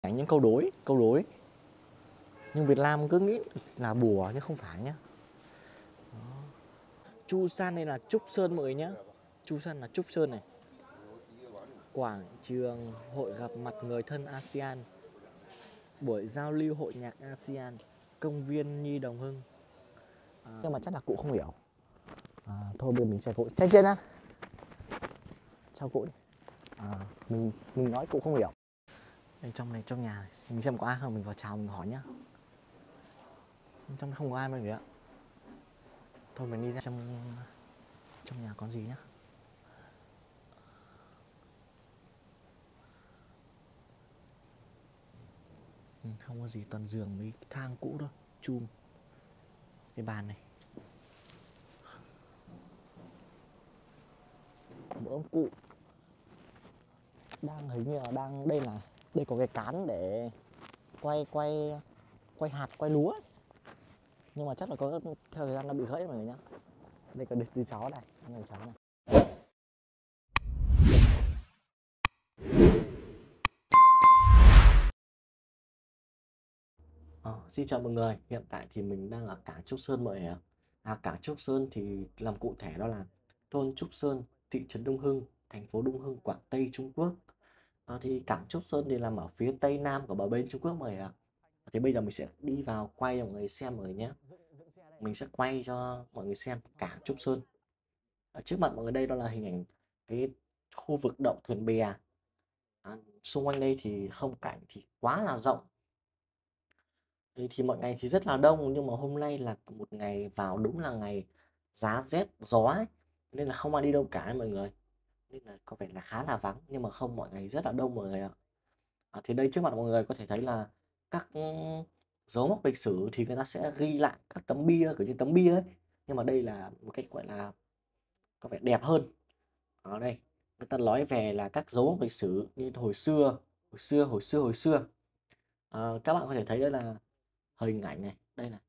những câu đối. Nhưng Việt Nam cứ nghĩ là bùa nhưng không phải nhá. Chu San đây là Trúc Sơn mọi người nhá. Chu San là Trúc Sơn này. Quảng trường hội gặp mặt người thân ASEAN, buổi giao lưu hội nhạc ASEAN, công viên Nhi Đồng Hưng. Nhưng mà chắc là cụ không hiểu. Thôi bây giờ mình sẽ cụ tranh trên á. Chào cụ đi. Mình nói cụ không hiểu. Đây trong này, trong nhà mình xem có ai không, mình vào chào mình hỏi nhá. Trong không có ai mọi người ạ. Thôi mình đi ra trong nhà có gì nhá. Không có gì, toàn giường với cái thang cũ thôi, chum. Cái bàn này. Một ông cụ đang hình như là đang đây có cái cán để quay hạt, quay lúa ấy. Nhưng mà chắc là có theo thời gian nó bị gãy mọi người nhá. Đây có đứa cháu này, người cháu này. Xin chào mọi người, hiện tại thì mình đang ở cảng Trúc Sơn mọi người ạ. Cảng Trúc Sơn thì làm cụ thể đó là thôn Trúc Sơn, thị trấn Đông Hưng, thành phố Đông Hưng, Quảng Tây, Trung Quốc. Thì cảng Trúc Sơn thì nằm ở phía tây nam của bờ bên Trung Quốc mọi người ạ. Thì bây giờ mình sẽ đi vào quay cho mọi người xem mọi người nhé. Mình sẽ quay cho mọi người xem cảng Trúc Sơn. Trước mặt mọi người đây đó là hình ảnh cái khu vực đậu thuyền bè. Xung quanh đây thì không cảnh thì quá là rộng. Thì mọi ngày thì rất là đông, nhưng mà hôm nay là một ngày vào đúng là ngày giá rét gió ấy, nên là không ai đi đâu cả mọi người, nên là có vẻ là khá là vắng, nhưng mà không, mọi ngày rất là đông mọi người ạ. Thì đây trước mặt mọi người có thể thấy là các dấu mốc lịch sử thì người ta sẽ ghi lại các tấm bia, kiểu như tấm bia ấy, nhưng mà đây là một cách gọi là có vẻ đẹp hơn. Ở đây người ta nói về là các dấu mốc lịch sử như hồi xưa. Các bạn có thể thấy đây là hình ảnh này, đây này.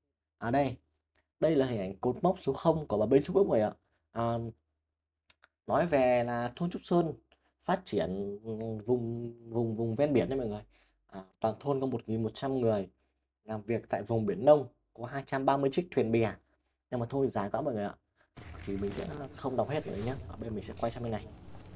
Đây là hình ảnh cột mốc số 0 của bờ bên Trung Quốc rồi ạ. Nói về là thôn Trúc Sơn phát triển vùng vùng vùng ven biển đấy mọi người. Toàn thôn có 1.100 người làm việc tại vùng biển Nông, có 230 chiếc thuyền bè. Nhưng mà thôi dài quá mọi người ạ, thì mình sẽ không đọc hết nữa nhé. Ở bên mình sẽ quay sang bên này.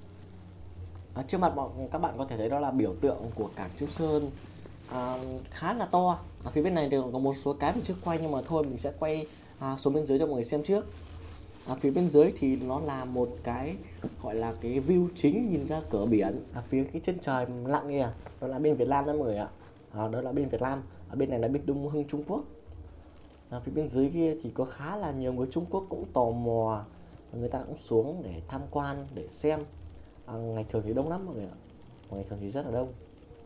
Trước mặt các bạn có thể thấy đó là biểu tượng của cảng Trúc Sơn, khá là to. Ở phía bên này đều có một số cái mình chưa quay, nhưng mà thôi mình sẽ quay xuống bên dưới cho mọi người xem trước. Phía bên dưới thì nó là một cái gọi là cái view chính nhìn ra cửa biển. Phía cái chân trời lặng kìa, đó là bên Việt Nam đó mọi người ạ. Đó là bên Việt Nam, ở bên này là bên Đông Hưng, Trung Quốc. Phía bên dưới kia thì có khá là nhiều người Trung Quốc cũng tò mò, người ta cũng xuống để tham quan, để xem. Ngày thường thì đông lắm mọi người ạ, ngày thường thì rất là đông.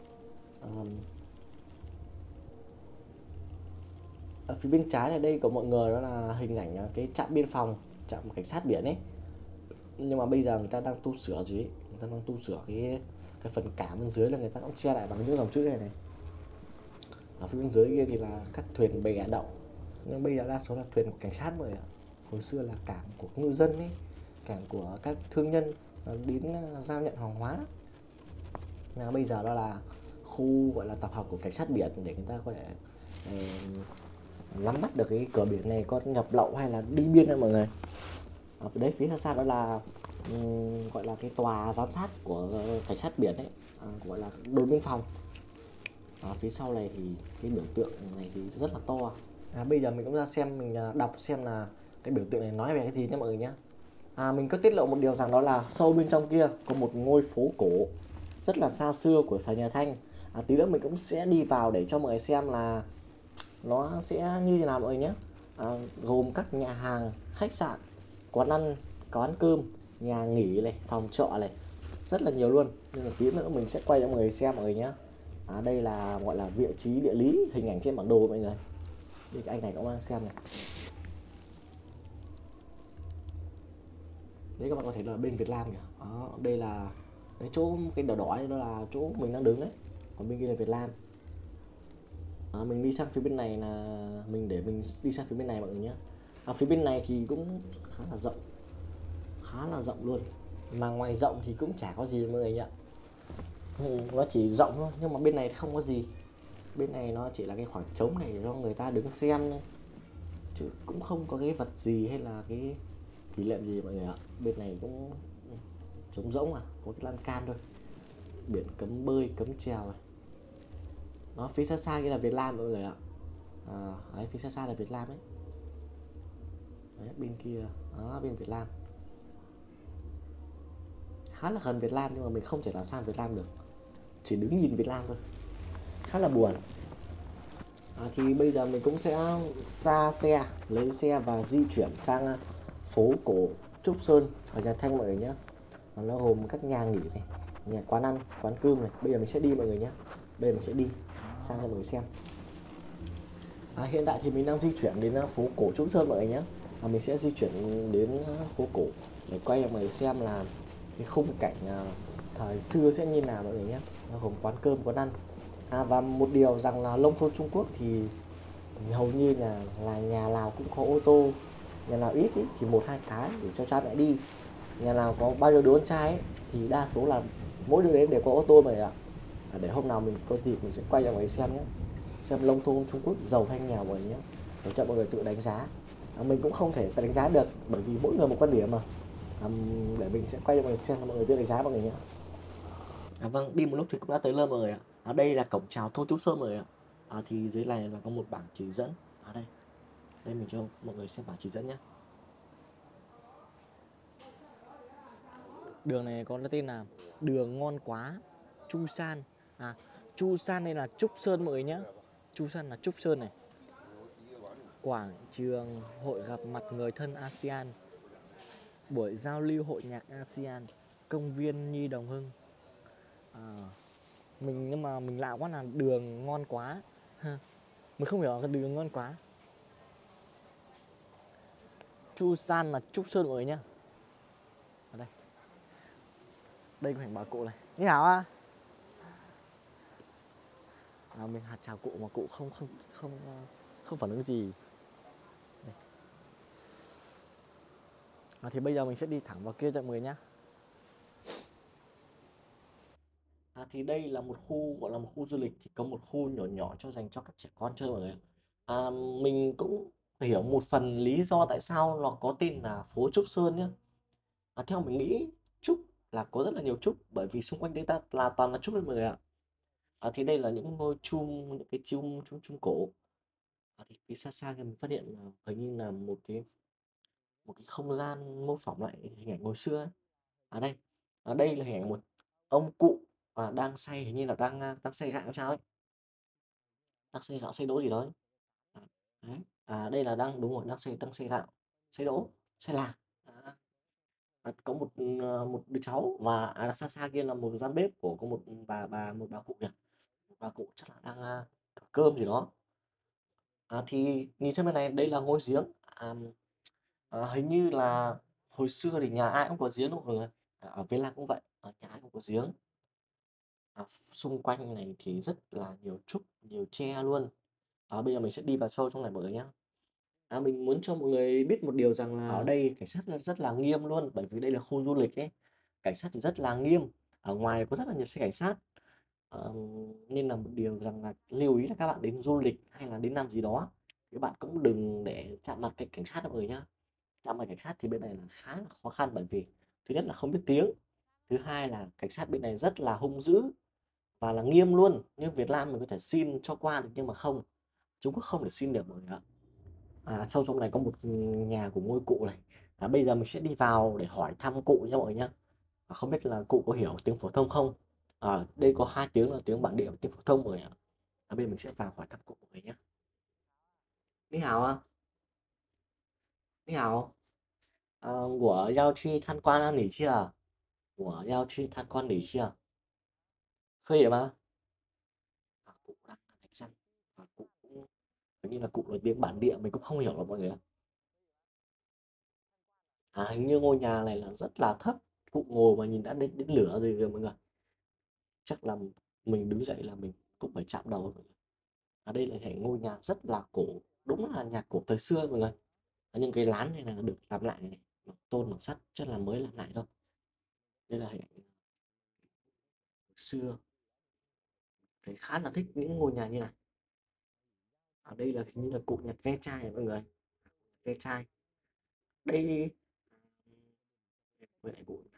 Ở phía bên trái này đây của mọi người đó là hình ảnh cái trạm biên phòng, trạm cảnh sát biển ấy, nhưng mà bây giờ người ta đang tu sửa gì ấy. Người ta đang tu sửa cái phần cảng bên dưới, là người ta cũng che lại bằng những dòng chữ này. Ở phía bên dưới kia thì là các thuyền bè đậu, nhưng bây giờ đa số là thuyền của cảnh sát rồi ạ. Hồi xưa là cảng của ngư dân ấy, cảng của các thương nhân đến giao nhận hàng hóa. Bây giờ đó là khu gọi là tập hợp của cảnh sát biển, để người ta có thể nắm bắt được cái cửa biển này có nhập lậu hay là đi biên đấy mọi người. Ở đấy phía xa đó là gọi là cái tòa giám sát của cảnh sát biển đấy, gọi là đồn biên phòng. Phía sau này thì cái biểu tượng này thì rất là to. Bây giờ mình cũng ra xem, mình đọc xem là cái biểu tượng này nói về cái gì nhé mọi người nhé. Mình có tiết lộ một điều rằng đó là sâu bên trong kia có một ngôi phố cổ rất là xa xưa của thời nhà Thanh. Tí nữa mình cũng sẽ đi vào để cho mọi người xem là nó sẽ như thế nào mọi người nhé. Gồm các nhà hàng, khách sạn, quán ăn, quán cơm, nhà nghỉ này, phòng trọ này, rất là nhiều luôn. Nên là tí nữa mình sẽ quay cho mọi người xem mọi người nhé. Đây là gọi là vị trí địa lý, hình ảnh trên bản đồ mọi người. Đây cái anh này cũng đang xem này. Đấy các bạn có thể là bên Việt Nam kìa. Đây là cái chỗ, cái đỏ đỏ đó là chỗ mình đang đứng đấy. Còn bên kia là Việt Nam. Mình đi sang phía bên này là để mình đi sang phía bên này mọi người nhé. Phía bên này thì cũng khá là rộng luôn, mà ngoài rộng thì cũng chả có gì mọi người nhỉ. Nó chỉ rộng thôi nhưng mà bên này không có gì, bên này nó chỉ là cái khoảng trống này cho người ta đứng xem thôi, chứ cũng không có cái vật gì hay là cái kỷ niệm gì mọi người ạ. Bên này cũng trống rỗng, có cái lan can thôi, biển cấm bơi cấm chèo này. Nó phía xa xa kia là Việt Nam mọi người ạ. Đấy, phía xa xa là Việt Nam đấy. Đấy, bên kia đó, bên Việt Nam khá là gần Việt Nam nhưng mà mình không thể nào sang Việt Nam được, chỉ đứng nhìn Việt Nam thôi, khá là buồn. Thì bây giờ mình cũng sẽ ra xe, lấy xe và di chuyển sang phố cổ Trúc Sơn ở Nhà Thanh mọi người nhé. Nó gồm các nhà nghỉ này, nhà quán ăn, quán cơm này. Bây giờ mình sẽ đi mọi người nhé. Bây giờ mình sẽ đi sang cho mọi người xem. Hiện tại thì mình đang di chuyển đến phố cổ Trúc Sơn mọi người nhé. Mình sẽ di chuyển đến phố cổ để quay cho mọi người xem là cái khung cảnh thời xưa sẽ như nào mọi người nhé. Nó gồm quán cơm, quán ăn. Và một điều rằng là nông thôn Trung Quốc thì hầu như là nhà nào cũng có ô tô, nhà nào ít ý, thì một hai cái để cho cha mẹ đi, nhà nào có bao nhiêu đứa con trai ấy, thì đa số là mỗi đứa đấy đều có ô tô mà ạ. Để hôm nào mình có dịp mình sẽ quay cho mọi người xem nhé, xem nông thôn Trung Quốc giàu hay nghèo mọi người nhé, để cho mọi người tự đánh giá. Mình cũng không thể đánh giá được bởi vì mỗi người một quan điểm mà. Để mình sẽ quay cho mọi người xem, mọi người tự đánh giá mọi người nhé. Vâng, đi một lúc thì cũng đã tới nơi mọi người ạ. Đây là cổng chào thôn Trúc Sơn mọi người ạ. Thì dưới này là có một bảng chỉ dẫn. Đây, đây mình cho mọi người xem bảng chỉ dẫn nhé. Đường này có tên là đường Ngon Quá, Chu San. Chu San đây là Trúc Sơn mọi người nhé. Chu San là Trúc Sơn này. Quảng trường hội gặp mặt người thân ASEAN, buổi giao lưu hội nhạc ASEAN, công viên Nhi Đồng Hưng. Nhưng mà mình lạ quá là đường Ngon Quá. Mình không hiểu là đường Ngon Quá. Chu San là Trúc Sơn mọi người nhé. Ở đây. Đây có hình bà cụ này. Như nào mình chào cụ mà cụ không phản ứng gì. Thì bây giờ mình sẽ đi thẳng vào kia cho mọi người nhé. Thì đây là một khu gọi là một khu du lịch, thì có một khu nhỏ nhỏ cho dành cho các trẻ con chơi mọi người. Mình cũng hiểu một phần lý do tại sao nó có tên là phố Trúc Sơn nhé. Theo mình nghĩ trúc là có rất là nhiều trúc, bởi vì xung quanh đây ta là toàn là trúc đấy mọi người ạ. Thì đây là những ngôi chum, những cái chum cổ. Thì phía xa xa thì mình phát hiện là hình như là một cái không gian mô phỏng lại hình ảnh hồi xưa ấy. Đây, đây là hình ảnh một ông cụ đang xay, hình như là đang xay gạo sao ấy, đang xay gạo xay đỗ gì đó. À, đấy. Đây là đúng rồi, đang xay gạo, xay đỗ, xay lạc. Có một đứa cháu và xa xa kia là một gian bếp của có một bà cụ nhỉ, một bà cụ chắc là đang thưởng cơm gì đó. Thì nhìn sang bên này đây là ngôi giếng. Hình như là hồi xưa thì nhà ai cũng có giếng đúng không mọi người. Ở Việt Nam cũng vậy, ở nhà ai cũng có giếng. Xung quanh này thì rất là nhiều trúc, nhiều tre luôn. Bây giờ mình sẽ đi vào sâu trong này mọi người nhé. Mình muốn cho mọi người biết một điều rằng là ở đây cảnh sát rất là nghiêm luôn, bởi vì đây là khu du lịch ấy, cảnh sát thì rất là nghiêm, ở ngoài có rất là nhiều xe cảnh sát. Nên là một điều rằng là lưu ý là các bạn đến du lịch hay là đến làm gì đó, các bạn cũng đừng để chạm mặt cái cảnh sát mọi người nhá. Chạm mặt cảnh sát thì bên này là khá là khó khăn, bởi vì thứ nhất là không biết tiếng, thứ hai là cảnh sát bên này rất là hung dữ và là nghiêm luôn. Như Việt Nam mình có thể xin cho qua được nhưng mà không, Trung Quốc không thể xin được mọi người ạ. Sau trong này có một nhà của ngôi cụ này. Bây giờ mình sẽ đi vào để hỏi thăm cụ nha mọi người nhé. Không biết là cụ có hiểu tiếng phổ thông không. Đây có hai tiếng là tiếng bản địa và tiếng phổ thông mọi người ạ. Bây giờ mình sẽ vào hỏi thăm cụ mọi người nhé. Ni hào à? Ni hào. Của giao truy tham quan ăn nghỉ chưa? Của giao truy tham quan nghỉ chưa? Khơi hiểu mà. Cụ đang đánh răng và cụ cũng hình như là cụ nói tiếng bản địa mình cũng không hiểu là mọi người ạ. Hình như ngôi nhà này là rất là thấp, cụ ngồi mà nhìn đã đến lửa rồi kìa mọi người. Chắc là mình đứng dậy là mình cũng phải chạm đầu rồi. Đây là hệ ngôi nhà rất là cổ, đúng là nhà cổ thời xưa mọi người. Nhưng cái lán này là được làm lại này, tôn bằng sắt chắc là mới làm lại đâu. Đây là hệ xưa. Đấy, khá là thích những ngôi nhà như này. Ở đây là hình như là cụ nhặt ve chai này mọi người, ve chai. Đây với lại cụ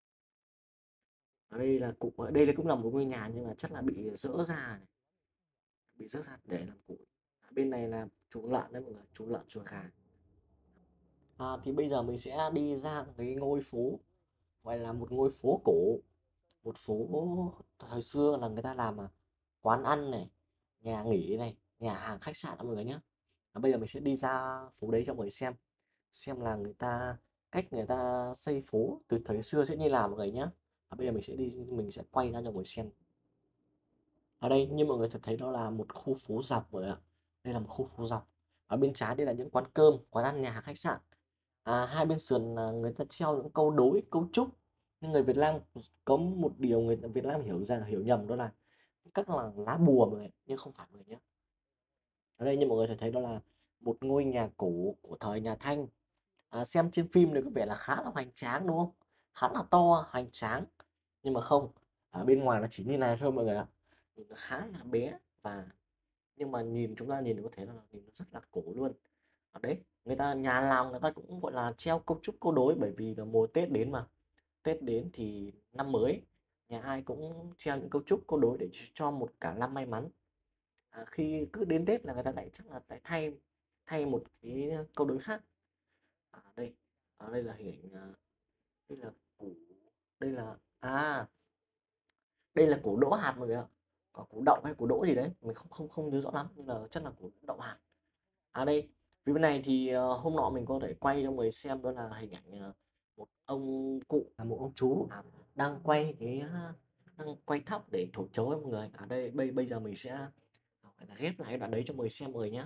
ở đây là cụ, ở đây là cũng là một ngôi nhà nhưng mà chắc là bị dỡ ra này, bị dỡ ra để làm cụ. Bên này là chuồng lợn đấy mọi người, chuồng lợn chuồng gà. Thì bây giờ mình sẽ đi ra cái ngôi phố gọi là một ngôi phố cổ, một phố thời xưa là người ta làm quán ăn này, nhà nghỉ này, nhà hàng khách sạn mọi người nhé. Bây giờ mình sẽ đi ra phố đấy cho mọi người xem là cách người ta xây phố từ thời xưa sẽ như nào mọi người nhé. Bây giờ mình sẽ quay ra cho mọi người xem. Ở đây như mọi người thấy đó là một khu phố dọc rồi ạ. Đây là một khu phố dọc. Ở bên trái đây là những quán cơm, quán ăn, nhà hàng, khách sạn. Hai bên sườn là người ta treo những câu đối, câu chúc. Nhưng người Việt Nam có một điều người Việt Nam hiểu nhầm, đó là các là lá bùa mọi người, nhưng không phải mọi người nhé. Ở đây như mọi người thấy đó là một ngôi nhà cổ của thời nhà Thanh. Xem trên phim thì có vẻ là khá là hoành tráng đúng không? Khá là to, hoành tráng. Nhưng mà không, ở bên ngoài nó chỉ như này thôi mọi người ạ. Nhìn nó khá là bé và nhưng mà chúng ta nhìn có thể là nhìn nó rất là cổ luôn. Ở đấy, người ta nhà nào người ta cũng gọi là treo câu chúc câu đối, bởi vì là mùa Tết đến mà. Tết đến thì năm mới, nhà ai cũng treo những câu chúc câu đối để cho một cả năm may mắn. Khi cứ đến Tết là người ta lại chắc là lại thay thay một cái câu đối khác. Đây, ở đây là hình ảnh, đây là củ, đây là đây là củ đỗ hạt mọi người ạ. Có củ đậu hay củ đỗ gì đấy mình không không không nhớ rõ lắm, nhưng là chắc là củ đậu hạt. Đây, phía bên này thì hôm nọ mình có thể quay cho mọi người xem, đó là hình ảnh một ông cụ, là một ông chú đang đang quay thóc để thổi trấu ấy mọi người. Đây bây giờ mình sẽ phải là ghép lại cái đoạn đấy cho mọi người xem mọi người nhé.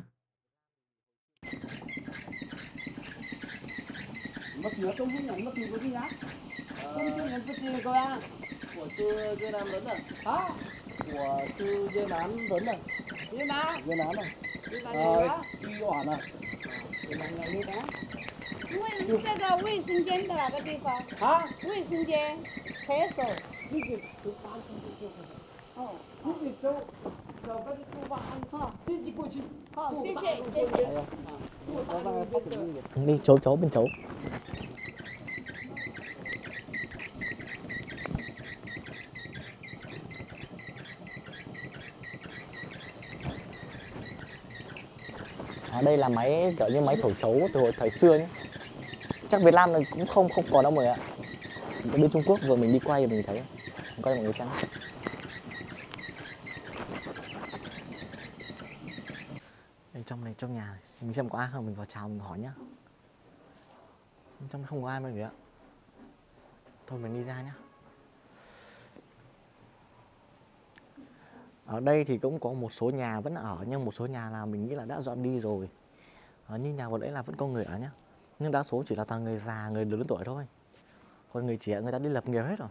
mất nữa tôi muốn nhận mất nhiều cái gì á không chưa nhận cái gì cơ à Của sư Dưa Nam lớn rồi. hả Của sư Dưa Nam lớn rồi. như nào Dưa Nam này. như là gì đó Đi Oản à. 因为这个卫生间的那个地方啊，卫生间厕所，你就搬进去就可以。哦，你得走个厨房，好，自己过去。好，谢谢，谢谢。 Đi chấu bên chấu. Đây là máy kiểu như máy thổi trấu từ hồi thời xưa nhé. Chắc Việt Nam này cũng không không còn đâu mọi người ạ. Bên Trung Quốc vừa mình đi quay mình thấy, mình quay mọi người xem. Đây trong nhà mình xem có ai không, mình vào chào mình hỏi nhá. Trong không có ai mọi người ạ. Thôi mình đi ra nhá. Ở đây thì cũng có một số nhà vẫn ở, nhưng một số nhà là mình nghĩ là đã dọn đi rồi. Như nhà vừa nãy là vẫn có người ở nhá. Nhưng đa số chỉ là toàn người già, người lớn tuổi thôi. Còn người trẻ người ta đi lập nghiệp hết rồi.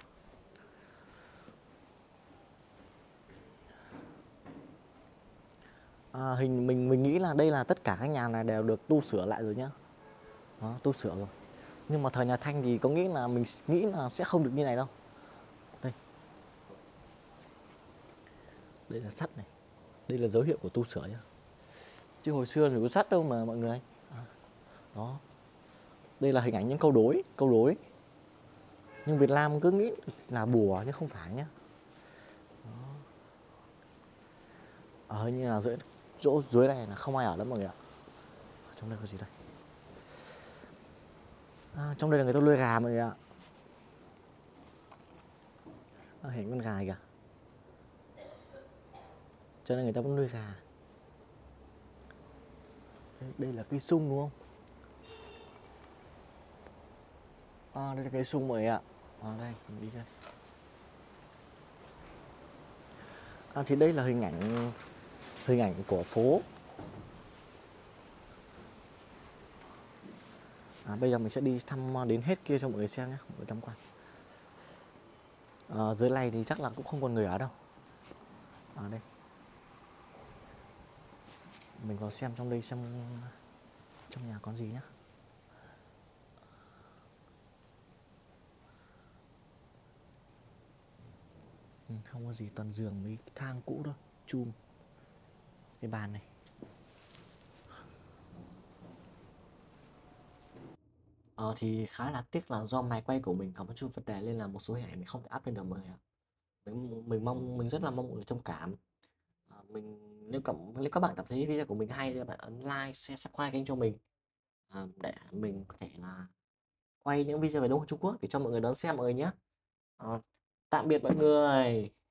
Mình nghĩ là đây là tất cả các nhà này đều được tu sửa lại rồi nhá. Đó, tu sửa rồi. Nhưng mà thời nhà Thanh thì có nghĩ là mình nghĩ là sẽ không được như này đâu. Đây là sắt này. Đây là dấu hiệu của tu sửa nhá. Chứ hồi xưa thì có sắt đâu mà mọi người. Đó. Đây là hình ảnh những câu đối. Nhưng Việt Nam cứ nghĩ là bùa nhưng không phải nhá. Ở như là dưới này là không ai ở lắm mọi người ạ. Trong đây có gì đây? Trong đây là người ta nuôi gà mọi người ạ. Hình con gà kìa. Cho nên người ta vẫn nuôi gà. Đây là cây sung đúng không? Đây là cây sung mọi người ạ. Đây, mình đi đây. Thì đây là hình ảnh của phố. Bây giờ mình sẽ đi thăm đến hết kia cho mọi người xem nhé, mọi người tham quan. Dưới này thì chắc là cũng không còn người ở đâu. Đây. Mình vào xem trong đây xem trong nhà có gì nhé. Không có gì, toàn giường mấy cái thang cũ thôi, chum cái bàn này. Thì khá là tiếc là do máy quay của mình có một chút vấn đề nên là một số hình ảnh mình không thể up lên được mọi người ạ. Mình rất là mong mọi người thông cảm. Nếu các bạn cảm thấy video của mình hay thì bạn ấn like, share, subscribe kênh cho mình, để mình có thể là quay những video về Đông Trung Quốc để cho mọi người đón xem mọi người nhé. Tạm biệt mọi người.